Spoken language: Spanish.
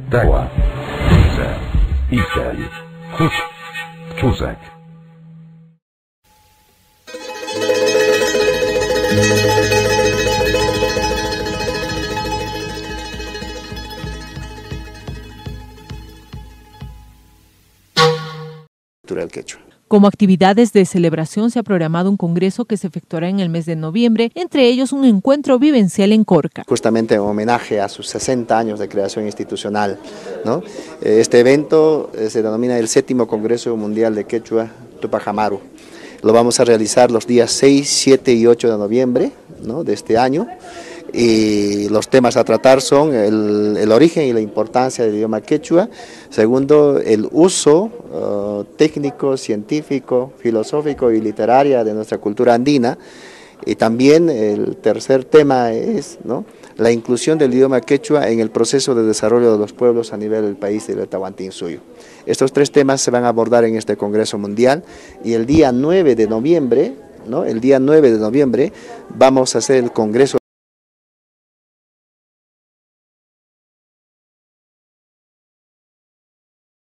Dawa, Isa, Isal, Hush, Chuzak. Cultural quechua. Como actividades de celebración se ha programado un congreso que se efectuará en el mes de noviembre, entre ellos un encuentro vivencial en Corca. Justamente en homenaje a sus 60 años de creación institucional, ¿no? Este evento se denomina el 7º Congreso Mundial de Quechua Tupac Amaru. Lo vamos a realizar los días 6, 7 y 8 de noviembre, ¿no?, de este año. Y los temas a tratar son el origen y la importancia del idioma quechua. Segundo, el uso técnico, científico, filosófico y literaria de nuestra cultura andina. Y también el tercer tema es, ¿no?, la inclusión del idioma quechua en el proceso de desarrollo de los pueblos a nivel del país del Tahuantinsuyo. Estos 3 temas se van a abordar en este Congreso Mundial y el día 9 de noviembre, ¿no?, el día 9 de noviembre vamos a hacer el Congreso